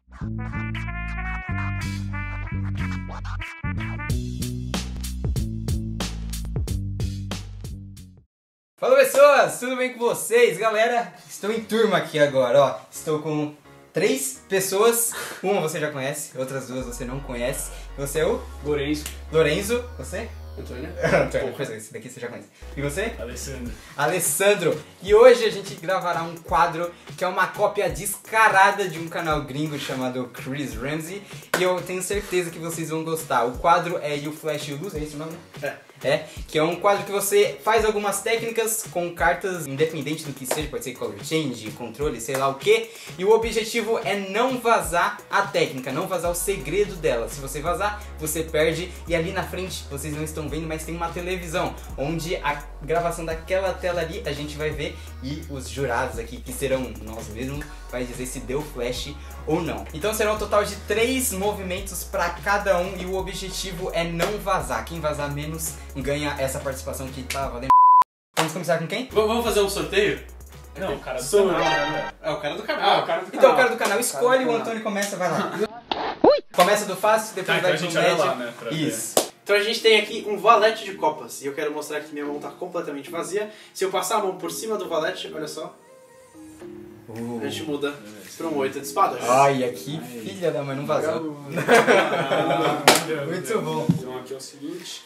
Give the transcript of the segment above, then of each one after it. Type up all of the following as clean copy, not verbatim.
Fala pessoas, tudo bem com vocês? Galera, estou em turma aqui agora, ó. Estou com 3 pessoas, uma você já conhece, outras 2 você não conhece. Você é o? Lorenzo, você? Antônio. Antônio, pois é, esse daqui você já conhece. E você? Alessandro. E hoje a gente gravará um quadro que é uma cópia descarada de um canal gringo chamado Chris Ramsey. E eu tenho certeza que vocês vão gostar. O quadro é You Flash You Lose, é esse o nome? Que é um quadro que você faz algumas técnicas com cartas, independente do que seja, pode ser color change, controle, sei lá o que. E o objetivo é não vazar a técnica, não vazar o segredo dela. Se você vazar, você perde. E ali na frente, vocês não estão vendo, mas tem uma televisão, onde a gravação daquela tela ali a gente vai ver. E os jurados aqui, que serão nós mesmos, vai dizer se deu flash ou não. Então será um total de 3 movimentos para cada um e o objetivo é não vazar. Quem vazar menos ganha essa participação que tá valendo. Vamos começar com quem? Vamos fazer um sorteio? Não, o cara do canal. É o cara do canal. Então o cara do canal escolhe, o Antônio começa, vai lá. Começa do fácil, depois vai pro médio. Lá, né, Isso. Então a gente tem aqui um valete de copas. E eu quero mostrar que minha mão tá completamente vazia. Se eu passar a mão por cima do valete, olha só. A gente muda para um 8 de espadas. Olha que filha da mãe, não vazou. Muito bom. Então aqui é o seguinte.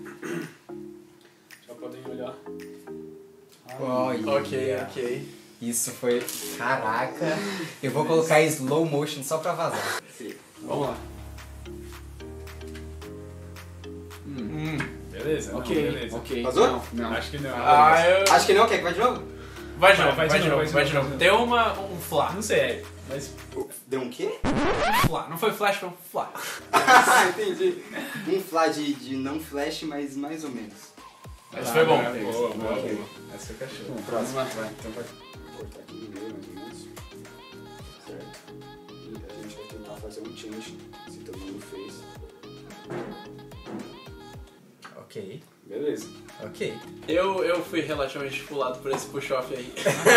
Já podem olhar. Olha. Ok. Isso foi... Caraca. Eu vou colocar slow motion só pra vazar. Vamos lá. Beleza? Não, beleza. Ok. Vazou? Não. Acho que não. Acho que não, quer que vai de novo? Vai de novo. Deu um flá. Não sei, mas... Deu um quê? Flá. Não foi flash, foi um flá. Entendi. Um flash de não flash, mas mais ou menos. Esse foi bom. Boa. Essa é o cachorro. Próximo. Vai. Então vai. Cortar aqui no meio, mais ou menos. Certo? E a gente vai tentar fazer um change, se todo mundo fez. Ok. Beleza. Ok. Eu fui relativamente pulado por esse push-off aí.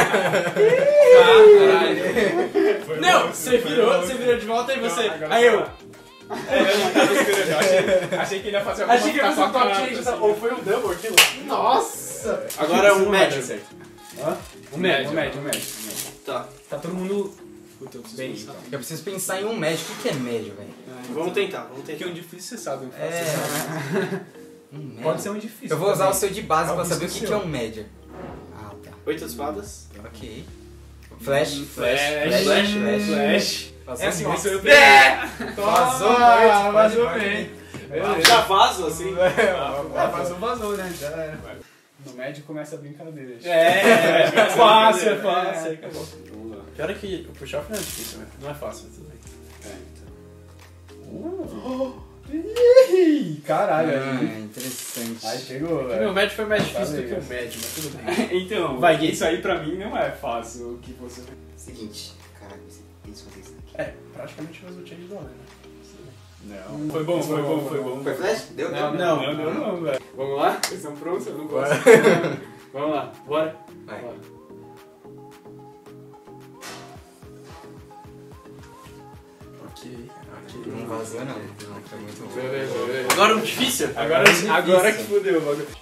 Foi Não, bom, você virou de volta e você... Agora Aí eu... Eu não tava esperando. Achei que ele ia fazer alguma Achei que ia fazer um top change, assim. ou foi um double aquilo. Nossa! Agora é um Isso não vai médio. dar certo. Um médio. Tá. Tá todo mundo... Puta, eu preciso Bem, pensar. Eu preciso pensar em um médio. O que é médio, velho? Vamos tentar. Porque um difícil você sabe. Você sabe. Um médio? Pode ser um difícil. Eu vou usar o também. seu de base pra Algum saber o que seu. é um médio. Ah, tá. 8 de espadas. Ok. Flash. Flash. Passou É assim, muito. isso eu peguei. Vazou bem. Já vaso assim. Vazou, né? Já era. No médio começa a brincadeira. É fácil. Acabou. Vamos lá. Pior é que o push-off não é difícil, né? Não é fácil, mas tudo bem. Ih, caralho. Interessante. Aí pegou, O velho. meu médio foi mais difícil Tá do que legal. o médio, mas tudo bem. Então, Vai, Gui. isso aí pra mim não é fácil o que você... Seguinte. Caraca, você tem que fazer isso aqui. É, praticamente faz o change do homem, né? Não. Foi bom. Foi flash? Deu? Não, velho. Vamos lá? Vocês estão prontos? Eu não posso. Vamos lá, bora. Vai. Bora. Ok. Não vazou, não. Não, foi muito bom. Beleza. Agora um difícil? Agora que fudeu o bagulho.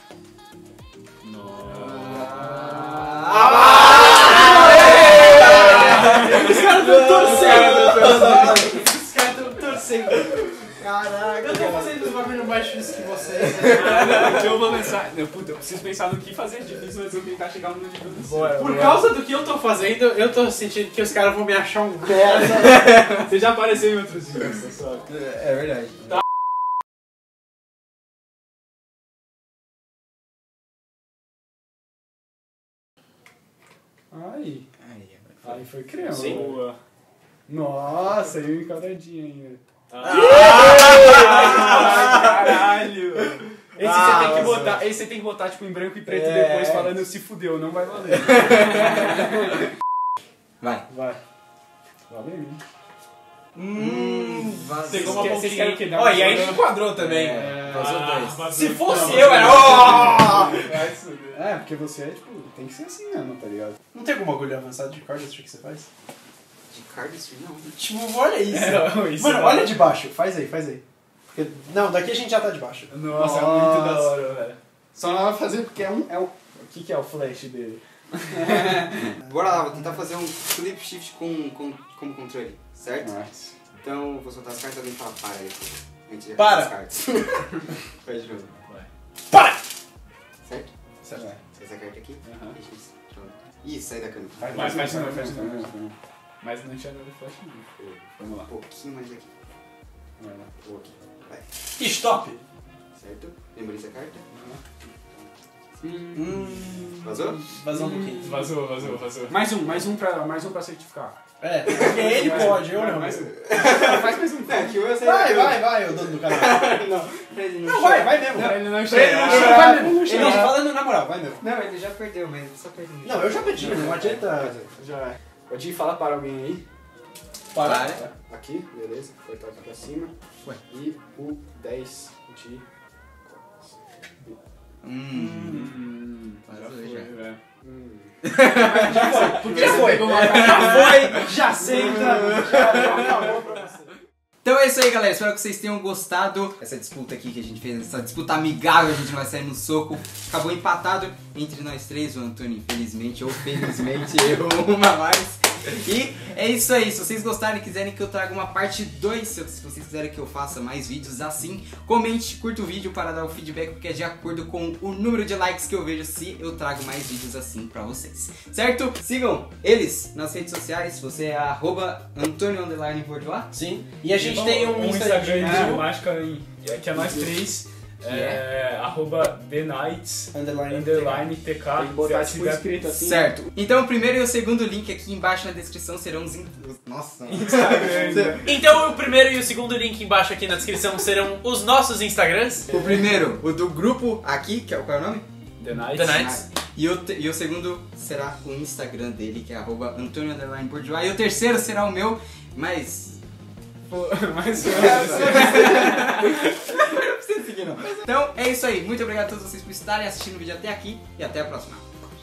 Os caras estão torcendo! Os caras estão torcendo! Caraca. Eu tô fazendo os bagulho mais difíceis que vocês. Então eu vou pensar. Puta, eu preciso pensar no que fazer difícil, mas eu vou tentar chegar no nível do seu. Por causa do que eu tô fazendo, eu tô sentindo que os caras vão me achar um merda. Você já apareceu em outros vídeos, pessoal. É verdade. Aí foi crema. Sim. Boa. Nossa, aí encadradinho ainda. Caralho! Esse você tem que botar tipo em branco e preto depois falando se fudeu, não vai valer. Vai. Valeu, hein? Vazou. Pegou uma Vocês querem o quê? Dar Ó, uma e aí a olhada? gente enquadrou também. Vazou 2. Se fosse eu, era. Oh! É, porque você é tipo, tem que ser assim mesmo, tá ligado? Não tem alguma agulha avançada de corda que você faz? De cardistry, não. Tipo, olha isso. Isso, Mano, né? olha de baixo. Faz aí. Porque, não, daqui a gente já tá de baixo. Nossa, é muito da hora, velho. Só não vai fazer porque é um... O que é o flash dele? Bora lá, vou tentar fazer um flip shift como controle, certo? Nice. Então, vou soltar as cartas e alguém fala para aí. A gente já Para. faz as cartas. Faz de novo. Vai. Para! Certo? Certo. Vai. Essa carta aqui. Aham. Deixa isso. Pronto. Ih, sai da câmera. Mas faz de novo. Mas não enxerga o flash não. Vamos lá. Um pouquinho mais aqui. Vai lá. Ou aqui. Vai. Stop! Certo? Memoriza a carta. Vazou? Vazou um pouquinho. Vazou. Mais um pra certificar. É, porque ele pode, eu não. Mais um. Faz mais um. É, que eu sei. Vai, o dono do canal. Não, ele Não, vai mesmo. Ele não Ele enxerga. não chega, vai mesmo. Ele não, falando na moral, vai mesmo. Não, ele já perdeu, mas só perdeu. Não, eu já pedi, não adianta. Já. Pode ir falar para alguém aí. Parar. Tá? Aqui, beleza. Cortar aqui pra cima. Ué. E o 10 de... Vazou já. velho. Já foi. Já foi. Já senta. Já acabou pra você. Então é isso aí, galera. Espero que vocês tenham gostado. Essa disputa aqui que a gente fez, essa disputa amigável, a gente não vai sair no soco. Acabou empatado entre nós três. O Antônio, infelizmente, ou felizmente, errou uma a mais. E é isso aí. Se vocês gostarem e quiserem que eu traga uma parte 2, se vocês quiserem que eu faça mais vídeos assim, comente, curta o vídeo para dar o feedback, porque é de acordo com o número de likes que eu vejo se eu trago mais vídeos assim pra vocês. Certo? Sigam eles nas redes sociais. Você é @Antônio_Bourgeois. Sim. E a gente tem um Instagram Instagram. de mágica que é nós três. @TheNights _TK. Tem que botar tipo escrito assim. Certo. Então o primeiro e o segundo link aqui embaixo na descrição serão os... Nossa, mano. Então o primeiro e o segundo link embaixo aqui na descrição serão os nossos Instagrams. O primeiro, o do grupo aqui, que é qual é o nome? The Nights. The Nights. E o segundo será o Instagram dele, que é @Antônio_Bourgeois. E o terceiro será o meu, mas... Mas Não precisa seguir não. Então é isso aí. Muito obrigado a todos vocês por estarem assistindo o vídeo até aqui e até a próxima.